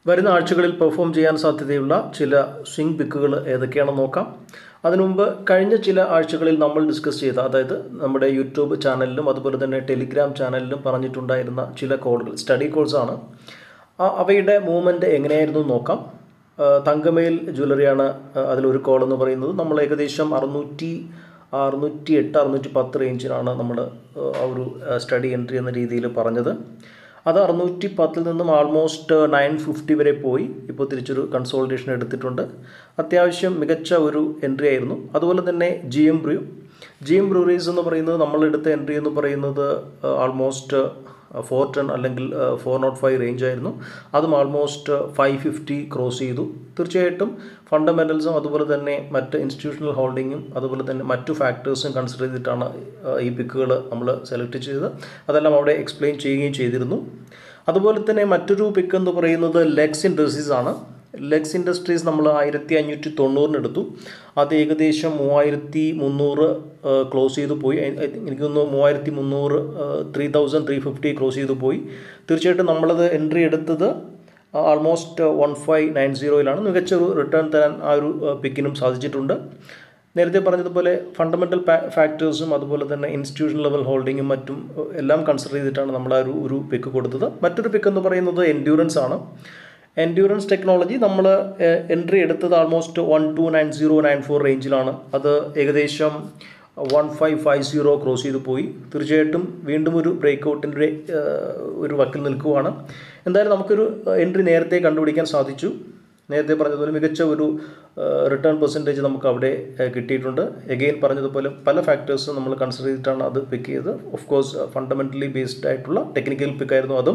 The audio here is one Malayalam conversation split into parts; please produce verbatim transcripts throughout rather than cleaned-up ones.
വരുന്ന ആഴ്ചകളിൽ പെർഫോം ചെയ്യാൻ സാധ്യതയുള്ള ചില സ്വിംഗ് പിക്കുകൾ ഏതൊക്കെയാണെന്ന് നോക്കാം. അതിനുമുമ്പ് കഴിഞ്ഞ ചില ആഴ്ചകളിൽ നമ്മൾ ഡിസ്കസ് ചെയ്ത, അതായത് നമ്മുടെ യൂട്യൂബ് ചാനലിലും അതുപോലെ തന്നെ ടെലിഗ്രാം ചാനലിലും പറഞ്ഞിട്ടുണ്ടായിരുന്ന ചില കോളുകൾ, സ്റ്റഡി കോൾസാണ്. അവയുടെ മൂവ്മെൻറ്റ് എങ്ങനെയായിരുന്നു നോക്കാം. തങ്കമയിൽ ജ്വല്ലറിയാണ് അതിലൊരു കോൾ എന്ന് പറയുന്നത്. നമ്മൾ ഏകദേശം അറുന്നൂറ്റി അറുന്നൂറ്റി എട്ട് അറുന്നൂറ്റി പത്ത് റേഞ്ചിലാണ് നമ്മൾ ആ ഒരു സ്റ്റഡി എൻട്രി എന്ന രീതിയിൽ പറഞ്ഞത്. അത് അറുന്നൂറ്റി പത്തിൽ നിന്നും ആൾമോസ്റ്റ് നയൻ ഫിഫ്റ്റി വരെ പോയി. ഇപ്പോൾ തിരിച്ചൊരു കൺസോൾട്ടേഷൻ എടുത്തിട്ടുണ്ട്. അത്യാവശ്യം മികച്ച ഒരു എൻട്രി ആയിരുന്നു. അതുപോലെ തന്നെ G M brew G M breweries എന്ന് പറയുന്നത് നമ്മളെടുത്ത എൻട്രി എന്ന് പറയുന്നത് ആൾമോസ്റ്റ് ഫോർ ടെൻ അല്ലെങ്കിൽ ഫോർ നോട്ട് ഫൈവ് റേഞ്ച് ആയിരുന്നു. അതും ആൾമോസ്റ്റ് ഫൈവ് ഫിഫ്റ്റി ക്രോസ് ചെയ്തു. തീർച്ചയായിട്ടും ഫണ്ടമെൻ്റൽസും അതുപോലെ തന്നെ മറ്റ് ഇൻസ്റ്റിറ്റ്യൂഷണൽ ഹോൾഡിങ്ങും അതുപോലെ തന്നെ മറ്റു ഫാക്ടേഴ്സും കൺസിഡർ ചെയ്തിട്ടാണ് ഈ പിക്കുകൾ നമ്മൾ സെലക്ട് ചെയ്തത്. അതെല്ലാം അവിടെ എക്സ്പ്ലെയിൻ ചെയ്യുകയും ചെയ്തിരുന്നു. അതുപോലെ തന്നെ മറ്റൊരു പിക്ക് എന്ന് പറയുന്നത് ലെക്സ് ഇൻഡസ്ട്രീസ് ആണ്. ലെക്സ് ഇൻഡസ്ട്രീസ് നമ്മൾ ആയിരത്തി അഞ്ഞൂറ്റി തൊണ്ണൂറിന് എടുത്തു. അത് ഏകദേശം മൂവായിരത്തി മുന്നൂറ് ക്ലോസ് ചെയ്തു പോയി. എനിക്ക് തോന്നുന്നു മൂവായിരത്തി മുന്നൂറ് three thousand three fifty cross ചെയ്തു പോയി. തീർച്ചയായിട്ടും നമ്മളത് എൻട്രി എടുത്തത് ആൾമോസ്റ്റ് വൺ ഫൈവ് നയൻ സീറോയിലാണ്. മികച്ച ഒരു റിട്ടേൺ തരാൻ ആ ഒരു പിക്കിനും സാധിച്ചിട്ടുണ്ട്. നേരത്തെ പറഞ്ഞതുപോലെ ഫണ്ടമെൻ്റൽ ഫാക്ടേഴ്സും അതുപോലെ തന്നെ ഇൻസ്റ്റിറ്റ്യൂഷൻ ലെവൽ ഹോൾഡിങ്ങും മറ്റും എല്ലാം കൺസിഡർ ചെയ്തിട്ടാണ് നമ്മൾ ആ ഒരു ഒരു പിക്ക് കൊടുത്തത്. മറ്റൊരു പിക്ക് എന്ന് പറയുന്നത് എൻഡ്യൂറൻസ് ആണ്. എൻഡ്യൂറൻസ് ടെക്നോളജി നമ്മൾ എൻട്രി എടുത്തത് almost one two nine zero nine four റേഞ്ചിലാണ്. അത് ഏകദേശം one five five zero cross ചെയ്ത് പോയി. തീർച്ചയായിട്ടും വീണ്ടും ഒരു ബ്രേക്ക് ഔട്ടിൻ്റെ ഒരു വക്കിൽ നിൽക്കുകയാണ്. എന്തായാലും നമുക്കൊരു എൻട്രി നേരത്തെ കണ്ടുപിടിക്കാൻ സാധിച്ചു. നേരത്തെ പറഞ്ഞതുപോലെ മികച്ച ഒരു റിട്ടേൺ പെർസെൻറ്റേജ് നമുക്ക് അവിടെ കിട്ടിയിട്ടുണ്ട്. എഗെയിൻ പറഞ്ഞതുപോലെ പല ഫാക്ടേഴ്സും നമ്മൾ കൺസിഡർ ചെയ്തിട്ടാണ് അത് പിക്ക് ചെയ്തത്. ഓഫ് കോഴ്സ് ഫണ്ടമെൻ്റലി ബേസ്ഡ് ആയിട്ടുള്ള ടെക്നിക്കൽ പിക്കായിരുന്നു അതും.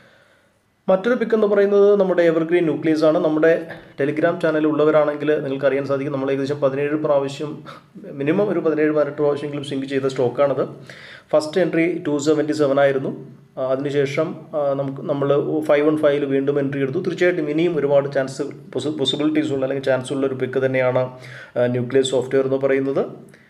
മറ്റൊരു പിക്ക് എന്ന് പറയുന്നത് നമ്മുടെ എവർഗ്രീൻ ന്യൂക്ലിയസ് ആണ്. നമ്മുടെ ടെലിഗ്രാം ചാനലിൽ ഉള്ളവരാണെങ്കിൽ നിങ്ങൾക്ക് അറിയാൻ സാധിക്കും, നമ്മൾ ഏകദേശം പതിനേഴ് പ്രാവശ്യം മിനിമം ഒരു പതിനേഴ് പതിനെട്ട് പ്രാവശ്യമെങ്കിലും സിങ്ക് ചെയ്ത സ്റ്റോക്കാണത്. First entry two seventy seven ആയിരുന്നു. അതിനുശേഷം നമുക്ക് നമ്മൾ ഫൈവ് വൺ ഫൈവിൽ വീണ്ടും എൻട്രി എടുത്തു. തീർച്ചയായിട്ടും ഇനിയും ഒരുപാട് ചാൻസ് പോസിബിലിറ്റീസ് ഉള്ള അല്ലെങ്കിൽ ചാൻസ് ഉള്ള ഒരു പിക്ക് തന്നെയാണ് ന്യൂക്ലിയസ് സോഫ്റ്റ്വെയർ എന്ന് പറയുന്നത്.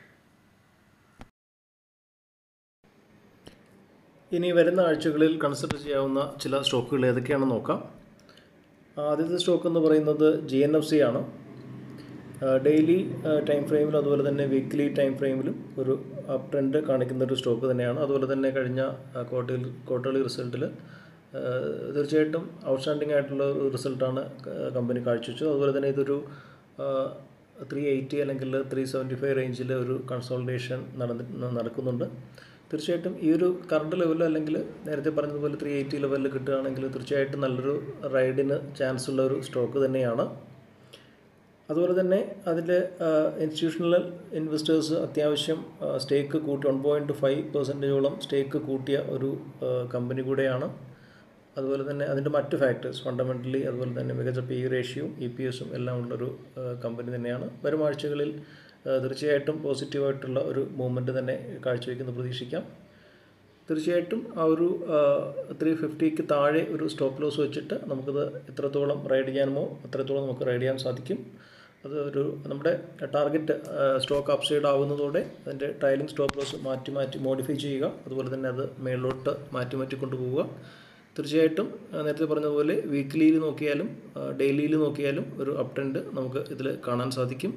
ഇനി വരുന്ന ആഴ്ചകളിൽ കൺസിഡർ ചെയ്യാവുന്ന ചില സ്റ്റോക്കുകൾ ഏതൊക്കെയാണെന്ന് നോക്കാം. ആദ്യത്തെ സ്റ്റോക്ക് എന്ന് പറയുന്നത് ജി എൻ എഫ് സി ആണ്. ഡെയിലി ടൈം ഫ്രെയിമിലും അതുപോലെ തന്നെ വീക്ക്ലി ടൈം ഫ്രെയിമിലും ഒരു അപ് ട്രെൻഡ് കാണിക്കുന്ന ഒരു സ്റ്റോക്ക് തന്നെയാണ്. അതുപോലെ തന്നെ കഴിഞ്ഞ ക്വാർട്ടർ ക്വാർട്ടർലി റിസൾട്ടിൽ തീർച്ചയായിട്ടും ഔട്ട്സ്റ്റാൻഡിംഗ് ആയിട്ടുള്ള ഒരു റിസൾട്ടാണ് കമ്പനി കാഴ്ചവെച്ചത്. അതുപോലെ തന്നെ ഇതൊരു ത്രീ എയ്റ്റി അല്ലെങ്കിൽ ത്രീ സെവൻറ്റി ഫൈവ് റേഞ്ചിൽ ഒരു കൺസോൾട്ടേഷൻ നടന്ന് നടക്കുന്നുണ്ട്. തീർച്ചയായിട്ടും ഈ ഒരു കറണ്ട് ലെവലിൽ അല്ലെങ്കിൽ നേരത്തെ പറഞ്ഞതുപോലെ ത്രീ എയ്റ്റി ലെവലിൽ കിട്ടുകയാണെങ്കിൽ തീർച്ചയായിട്ടും നല്ലൊരു റൈഡിന് ചാൻസ് ഉള്ള ഒരു സ്റ്റോക്ക് തന്നെയാണ്. അതുപോലെ തന്നെ അതിൽ ഇൻസ്റ്റിറ്റ്യൂഷണൽ ഇൻവെസ്റ്റേഴ്സ് അത്യാവശ്യം സ്റ്റേക്ക് കൂട്ടി വൺ പോയിൻറ്റ് ഫൈവ് പെർസെൻറ്റേജോളം സ്റ്റേക്ക് കൂട്ടിയ ഒരു കമ്പനി കൂടെയാണ്. അതുപോലെ തന്നെ അതിൻ്റെ മറ്റ് ഫാക്ടേഴ്സ് ഫണ്ടമെൻ്റലി അതുപോലെ തന്നെ മികച്ച പി റേഷ്യോയും ഇ പി എസും എല്ലാം ഉള്ളൊരു കമ്പനി തന്നെയാണ്. വരും ആഴ്ചകളിൽ തീർച്ചയായിട്ടും പോസിറ്റീവായിട്ടുള്ള ഒരു മൂവ്മെൻറ്റ് തന്നെ കാഴ്ചവെക്കുന്നു പ്രതീക്ഷിക്കാം. തീർച്ചയായിട്ടും ആ ഒരു ത്രീ ഫിഫ്റ്റിക്ക് താഴെ ഒരു സ്റ്റോപ്പ് ലോസ് വെച്ചിട്ട് നമുക്കത് എത്രത്തോളം റൈഡ് ചെയ്യാനുമോ അത്രത്തോളം നമുക്ക് റൈഡ് ചെയ്യാൻ സാധിക്കും. അത് ഒരു നമ്മുടെ ടാർഗറ്റ് സ്റ്റോക്ക് അപ്സൈഡ് ആവുന്നതോടെ അതിൻ്റെ ട്രയലിംഗ് സ്റ്റോപ്പ് ലോസ് മാറ്റി മാറ്റി മോഡിഫൈ ചെയ്യുക. അതുപോലെ തന്നെ അത് മേളിലോട്ട് മാറ്റി മാറ്റി കൊണ്ടുപോവുക. തീർച്ചയായിട്ടും നേരത്തെ പറഞ്ഞതുപോലെ വീക്ക്ലിയിൽ നോക്കിയാലും ഡെയിലിയിൽ നോക്കിയാലും ഒരു അപ് ട്രെൻഡ് നമുക്ക് ഇതിൽ കാണാൻ സാധിക്കും.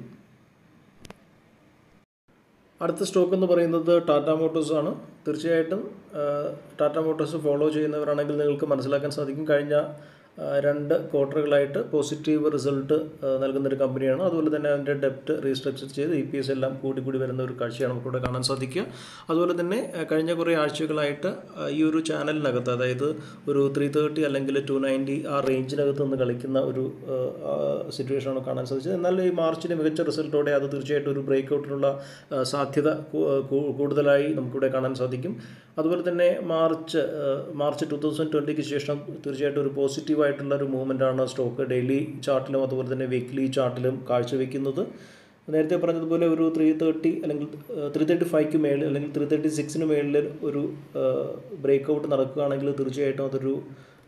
അടുത്ത സ്റ്റോക്ക് എന്ന് പറയുന്നത് ടാറ്റ മോട്ടോഴ്സ് ആണ്. തീർച്ചയായിട്ടും ടാറ്റ മോട്ടോഴ്സ് ഫോളോ ചെയ്യുന്നവരാണെങ്കിൽ നിങ്ങൾക്ക് മനസ്സിലാക്കാൻ സാധിക്കും, കഴിഞ്ഞ രണ്ട് ക്വാർട്ടറുകളായിട്ട് പോസിറ്റീവ് റിസൾട്ട് നൽകുന്നൊരു കമ്പനിയാണ്. അതുപോലെ തന്നെ അതിൻ്റെ ഡെപ്റ്റ് റീസ്ട്രക്ചർ ചെയ്ത് ഇ പി എസ് എല്ലാം കൂടി കൂടി വരുന്ന ഒരു കാഴ്ചയാണ് നമുക്കിവിടെ കാണാൻ സാധിക്കുക. അതുപോലെ തന്നെ കഴിഞ്ഞ കുറേ ആഴ്ചകളായിട്ട് ഈ ഒരു ചാനലിനകത്ത്, അതായത് ഒരു ത്രീ തേർട്ടി അല്ലെങ്കിൽ ടു നയൻറ്റി ആ റേഞ്ചിനകത്ത് നിന്ന് കളിക്കുന്ന ഒരു സിറ്റുവേഷനാണ് കാണാൻ സാധിച്ചത്. എന്നാൽ ഈ മാർച്ചിന് മികച്ച റിസൾട്ടോടെ അത് തീർച്ചയായിട്ടും ഒരു ബ്രേക്ക് ഔട്ടിനുള്ള സാധ്യത കൂടുതലായി നമുക്കിവിടെ കാണാൻ സാധിക്കും. അതുപോലെ തന്നെ മാർച്ച് മാർച്ച് ടു തൗസൻഡ് ട്വൻറ്റിക്ക് ശേഷം തീർച്ചയായിട്ടും ഒരു പോസിറ്റീവ് ആയിട്ടുള്ള ഒരു മൂവ്മെൻറ്റാണ് സ്റ്റോക്ക് ഡെയിലി ചാർട്ടിലും അതുപോലെ തന്നെ വീക്ക്ലി ചാർട്ടിലും കാഴ്ചവെക്കുന്നത്. നേരത്തെ പറഞ്ഞതുപോലെ ഒരു ത്രീ തേർട്ടി അല്ലെങ്കിൽ ത്രീ തേർട്ടി ഫൈവ്ക്ക് മേളിൽ അല്ലെങ്കിൽ ത്രീ തേർട്ടി സിക്സിന് മേളിൽ ഒരു ബ്രേക്ക് ഔട്ട് നടക്കുകയാണെങ്കിൽ തീർച്ചയായിട്ടും അതൊരു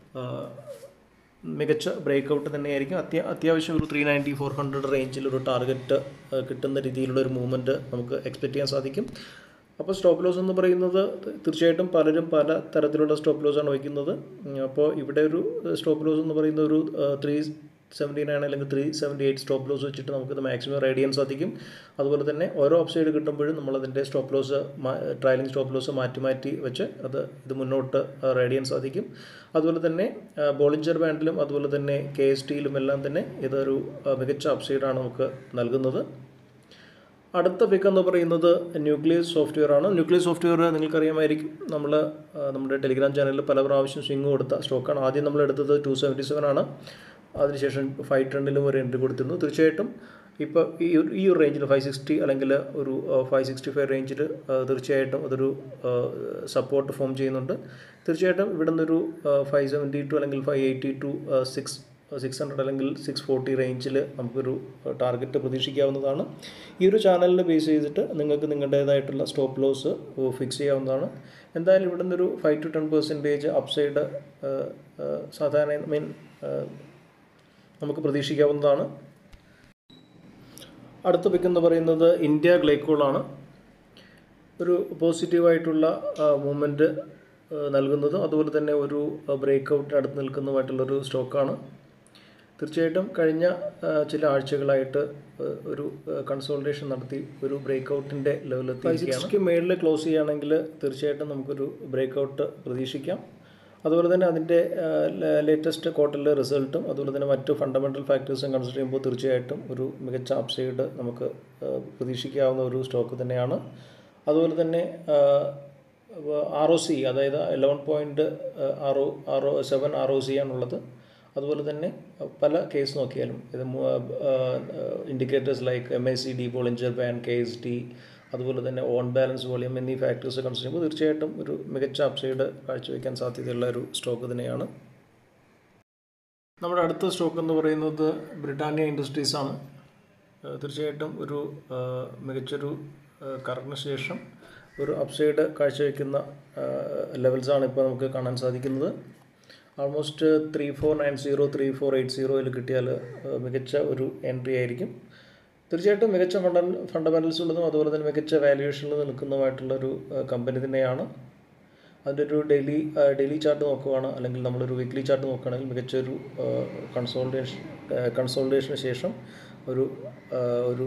മികച്ച ബ്രേക്ക് ഔട്ട് തന്നെയായിരിക്കും. അത്യാ അത്യാവശ്യം ഒരു ത്രീ നയൻറ്റി ഫോർ ഹൺഡ്രഡ് റേഞ്ചിൽ ഒരു ടാർഗറ്റ് കിട്ടുന്ന രീതിയിലുള്ള ഒരു മൂവ്മെൻറ്റ് നമുക്ക് എക്സ്പെക്റ്റ് ചെയ്യാൻ സാധിക്കും. അപ്പോൾ സ്റ്റോപ്പ് ലോസ് എന്ന് പറയുന്നത് തീർച്ചയായിട്ടും പലരും പല തരത്തിലുള്ള സ്റ്റോപ്പ് ലോസാണ് വയ്ക്കുന്നത്. അപ്പോൾ ഇവിടെ ഒരു സ്റ്റോപ്പ് ലോസ് എന്ന് പറയുന്ന ഒരു ത്രീ സെവൻറ്റി നയൻ അല്ലെങ്കിൽ three seventy eight stop loss വെച്ചിട്ട് നമുക്കിത് മാക്സിമം റൈഡ് ചെയ്യാൻ സാധിക്കും. അതുപോലെ തന്നെ ഓരോ അപ്സൈഡ് കിട്ടുമ്പോഴും നമ്മളതിൻ്റെ stop loss trailing stop loss മാറ്റി മാറ്റി വെച്ച് അത് ഇത് മുന്നോട്ട് റൈഡ് ചെയ്യാൻ സാധിക്കും. അതുപോലെ തന്നെ ബോളിഞ്ചർ ബാൻഡിലും അതുപോലെ തന്നെ കെ എസ് ടിയിലും എല്ലാം തന്നെ ഇതൊരു മികച്ച അപ്സൈഡാണ് നമുക്ക് നൽകുന്നത്. അടുത്ത പിക്ക് എന്ന് പറയുന്നത് ന്യൂക്ലിയസ് സോഫ്റ്റ്വെയർ ആണ്. ന്യൂക്ലിയസ് സോഫ്റ്റ്വെയർ നിങ്ങൾക്കറിയാമായിരിക്കും, നമ്മൾ നമ്മുടെ ടെലിഗ്രാം ചാനലിൽ പല പ്രാവശ്യം സ്വിങ് കൊടുത്ത സ്റ്റോക്കാണ്. ആദ്യം നമ്മൾ എടുത്തത് ടു സെവൻറ്റി സെവൻ ആണ്, അതിനുശേഷം ഫൈവ് ടെന്നിലും ഒരു എൻട്രി കൊടുത്തിരുന്നു. തീർച്ചയായിട്ടും ഇപ്പോൾ ഈ ഈ ഒരു റേഞ്ചിൽ ഫൈവ് സിക്സ്റ്റി അല്ലെങ്കിൽ ഒരു ഫൈവ് സിക്സ്റ്റി ഫൈവ് റേഞ്ചിൽ തീർച്ചയായിട്ടും അതൊരു സപ്പോർട്ട് ഫോം ചെയ്യുന്നുണ്ട്. തീർച്ചയായിട്ടും ഇവിടെ നിന്നൊരു ഫൈവ് സെവൻറ്റി ടു അല്ലെങ്കിൽ five eighty two six six hundred അല്ലെങ്കിൽ സിക്സ് ഫോർട്ടി റേഞ്ചിൽ നമുക്കൊരു ടാർഗറ്റ് പ്രതീക്ഷിക്കാവുന്നതാണ്. ഈ ഒരു ചാനലിൽ ബേസ് ചെയ്തിട്ട് നിങ്ങൾക്ക് നിങ്ങളുടേതായിട്ടുള്ള സ്റ്റോപ്പ് ലോസ് ഫിക്സ് ചെയ്യാവുന്നതാണ്. എന്തായാലും ഇവിടെ നിന്നൊരു five two ten percentage upside സാധാരണ മീൻ നമുക്ക് പ്രതീക്ഷിക്കാവുന്നതാണ്. അടുത്ത പിക്ക് എന്ന് പറയുന്നത് ഇന്ത്യ ഗ്ലൈക്കോളാണ്. ഒരു പോസിറ്റീവായിട്ടുള്ള മൂവ്മെൻറ്റ് നൽകുന്നതും അതുപോലെ തന്നെ ഒരു ബ്രേക്ക് ഔട്ടിന് അടുത്ത് നിൽക്കുന്നതുമായിട്ടുള്ളൊരു സ്റ്റോക്കാണ്. തീർച്ചയായിട്ടും കഴിഞ്ഞ ചില ആഴ്ചകളായിട്ട് ഒരു കൺസോൾട്ടേഷൻ നടത്തി ഒരു ബ്രേക്ക് ഔട്ടിൻ്റെ ലെവലെത്തിയിരിക്കുകയാണ്. ഫൈവ് സിക്സ്റ്റിക്ക് മേളിൽ ക്ലോസ് ചെയ്യുകയാണെങ്കിൽ തീർച്ചയായിട്ടും നമുക്കൊരു ബ്രേക്ക് ഔട്ട് പ്രതീക്ഷിക്കാം. അതുപോലെ തന്നെ അതിൻ്റെ ലേറ്റസ്റ്റ് ക്വാർട്ടറിലെ റിസൾട്ടും അതുപോലെ തന്നെ മറ്റു ഫണ്ടമെൻ്റൽ ഫാക്ടേഴ്സും കൺസിഡർ ചെയ്യുമ്പോൾ തീർച്ചയായിട്ടും ഒരു മികച്ച അപ്സൈഡ് നമുക്ക് പ്രതീക്ഷിക്കാവുന്ന ഒരു സ്റ്റോക്ക് തന്നെയാണ്. അതുപോലെ തന്നെ ആർ ഒ സി അതായത് eleven point R O R O seven R O C ആണുള്ളത്. അതുപോലെ തന്നെ പല കേസ് നോക്കിയാലും ഇത് indicators like M A C D, Bollinger band, K S T, അതുപോലെ തന്നെ ഓൺ ബാലൻസ് വോളിയം എന്നീ ഫാക്ടേഴ്സ് കൺസിഡർ ചെയ്യുമ്പോൾ തീർച്ചയായിട്ടും ഒരു മികച്ച അപ്സൈഡ് കാഴ്ചവെക്കാൻ സാധ്യതയുള്ള ഒരു സ്റ്റോക്ക് തന്നെയാണ്. നമ്മുടെ അടുത്ത സ്റ്റോക്ക് എന്ന് പറയുന്നത് ബ്രിട്ടാനിയ ഇൻഡസ്ട്രീസ് ആണ്. തീർച്ചയായിട്ടും ഒരു മികച്ചൊരു കറക്റ്റിന് ശേഷം ഒരു അപ്സൈഡ് കാഴ്ചവെക്കുന്ന ലെവൽസാണ് ഇപ്പോൾ നമുക്ക് കാണാൻ സാധിക്കുന്നത്. Almost three four nine zero three four eight സീറോയിൽ കിട്ടിയാൽ മികച്ച ഒരു എൻട്രി ആയിരിക്കും. തീർച്ചയായിട്ടും മികച്ച ഫണ്ട ഫണ്ടമെൻ്റൽസ് ഉള്ളതും അതുപോലെ തന്നെ മികച്ച വാല്യുവേഷനിൽ നിൽക്കുന്നതുമായിട്ടുള്ളൊരു കമ്പനി തന്നെയാണ്. അതിൻ്റെ ഒരു ഡെയിലി ഡെയിലി ചാർട്ട് നോക്കുകയാണ് അല്ലെങ്കിൽ നമ്മളൊരു വീക്ക്ലി ചാർട്ട് നോക്കുകയാണെങ്കിൽ മികച്ചൊരു കൺസോൾട്ടേഷൻ കൺസോൾട്ടേഷന് ശേഷം ഒരു ഒരു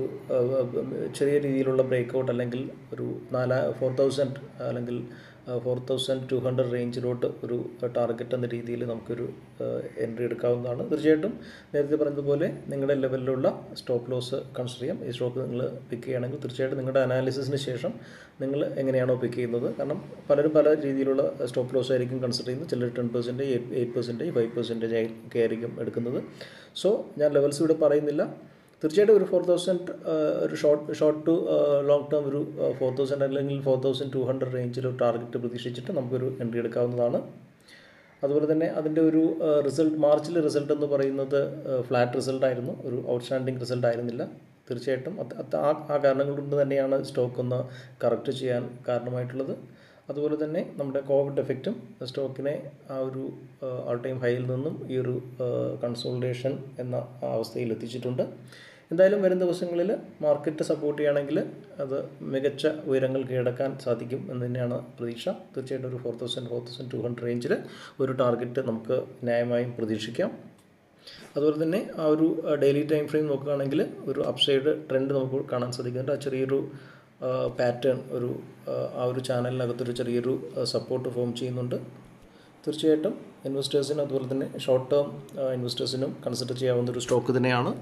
ചെറിയ രീതിയിലുള്ള ബ്രേക്ക് ഔട്ട് അല്ലെങ്കിൽ ഒരു നാല് ഫോർ തൗസൻഡ് അല്ലെങ്കിൽ ഫോർ തൗസൻഡ് ടു ഹൺഡ്രഡ് റേഞ്ചിലോട്ട് ഒരു ടാർഗറ്റ് എന്ന രീതിയിൽ നമുക്കൊരു എൻട്രി എടുക്കാവുന്നതാണ്. തീർച്ചയായിട്ടും നേരത്തെ പറഞ്ഞതുപോലെ നിങ്ങളുടെ ലെവലിലുള്ള സ്റ്റോപ്പ് ലോസ് കൺസിഡർ ചെയ്യാം. ഈ സ്റ്റോക്ക് നിങ്ങൾ പിക്ക് ചെയ്യുകയാണെങ്കിൽ തീർച്ചയായിട്ടും നിങ്ങളുടെ അനാലിസിസിന് ശേഷം നിങ്ങൾ എങ്ങനെയാണോ പിക്ക് ചെയ്യുന്നത്, കാരണം പലരും പല രീതിയിലുള്ള സ്റ്റോപ്പ് ലോസ് ആയിരിക്കും കൺസിഡർ ചെയ്യുന്നത്. ചിലർ ten percentage eight eight percentage five percentage ഒക്കെ ആയിരിക്കും എടുക്കുന്നത്. സോ ഞാൻ ലെവൽസ് ഇവിടെ പറയുന്നില്ല. തീർച്ചയായിട്ടും ഒരു ഫോർ തൗസൻഡ് ഒരു short short to long term ഒരു ഫോർ തൗസൻഡ് അല്ലെങ്കിൽ ഫോർ തൗസൻഡ് ടു ഹൺഡ്രഡ് റേഞ്ചിൽ ഒരു ടാർഗറ്റ് പ്രതീക്ഷിച്ചിട്ട് നമുക്കൊരു എൻട്രി എടുക്കാവുന്നതാണ്. അതുപോലെ തന്നെ അതിൻ്റെ ഒരു റിസൾട്ട് മാർച്ചിലെ റിസൾട്ട് എന്ന് പറയുന്നത് ഫ്ലാറ്റ് റിസൾട്ടായിരുന്നു, ഒരു ഔട്ട്സ്റ്റാൻഡിങ് റിസൾട്ട് ആയിരുന്നില്ല. തീർച്ചയായിട്ടും ആ ആ കാരണങ്ങൾ കൊണ്ട് തന്നെയാണ് സ്റ്റോക്ക് ഒന്ന് കറക്റ്റ് ചെയ്യാൻ കാരണമായിട്ടുള്ളത്. അതുപോലെ തന്നെ നമ്മുടെ കോവിഡ് എഫക്റ്റും സ്റ്റോക്കിനെ ആ ഒരു ഓൾ ടൈം ഹൈയിൽ നിന്നും ഈ ഒരു കൺസോൾട്ടേഷൻ എന്ന അവസ്ഥയിൽ എത്തിച്ചിട്ടുണ്ട്. എന്തായാലും വരും ദിവസങ്ങളിൽ മാർക്കറ്റ് സപ്പോർട്ട് ചെയ്യുകയാണെങ്കിൽ അത് മികച്ച ഉയരങ്ങൾ കീഴടക്കാൻ സാധിക്കും എന്ന് തന്നെയാണ് പ്രതീക്ഷ. തീർച്ചയായിട്ടും ഒരു four thousand four thousand two hundred റേഞ്ചിൽ ഒരു ടാർഗറ്റ് നമുക്ക് ന്യായമായും പ്രതീക്ഷിക്കാം. അതുപോലെ തന്നെ ആ ഒരു ഡെയിലി ടൈം ഫ്രെയിം നോക്കുകയാണെങ്കിൽ ഒരു അപ്സൈഡ് ട്രെൻഡ് നമുക്ക് കാണാൻ സാധിക്കുന്നുണ്ട്. ആ ചെറിയൊരു പാറ്റേൺ ഒരു ആ ഒരു ചാനലിനകത്തൊരു ചെറിയൊരു സപ്പോർട്ട് ഫോം ചെയ്യുന്നുണ്ട്. തീർച്ചയായിട്ടും ഇൻവെസ്റ്റേഴ്സിനും അതുപോലെ തന്നെ ഷോർട്ട് ടേം ഇൻവെസ്റ്റേഴ്സിനും കൺസിഡർ ചെയ്യാവുന്ന ഒരു സ്റ്റോക്ക് തന്നെയാണ്.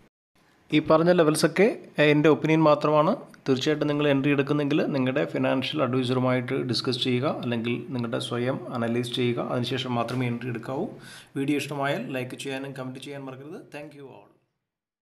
ഈ പറഞ്ഞ ലെവൽസൊക്കെ എൻ്റെ ഒപ്പീനിയൻ മാത്രമാണ്. തീർച്ചയായിട്ടും നിങ്ങൾ എൻട്രി എടുക്കുന്നെങ്കിൽ നിങ്ങളുടെ ഫിനാൻഷ്യൽ അഡ്വൈസറുമായിട്ട് ഡിസ്കസ് ചെയ്യുക അല്ലെങ്കിൽ നിങ്ങളുടെ സ്വയം അനലൈസ് ചെയ്യുക. അതിനുശേഷം മാത്രമേ എൻട്രി എടുക്കാവൂ. വീഡിയോ ഇഷ്ടമായാൽ ലൈക്ക് ചെയ്യാനും കമൻറ്റ് ചെയ്യാൻ മറക്കരുത്. Thank you all.